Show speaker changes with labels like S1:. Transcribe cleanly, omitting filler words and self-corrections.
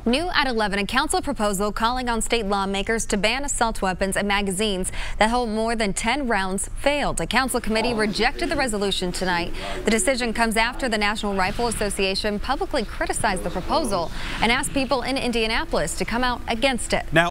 S1: New at 11, a council proposal calling on state lawmakers to ban assault weapons and magazines that hold more than 10 rounds failed. A council committee rejected the resolution tonight. The decision comes after the National Rifle Association publicly criticized the proposal and asked people in Indianapolis to come out against it.
S2: Now